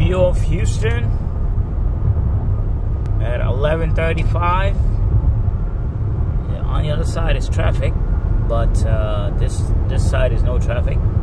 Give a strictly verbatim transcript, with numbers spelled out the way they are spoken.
view of Houston at eleven thirty-five. On the other side is traffic, but uh, this this side is no traffic.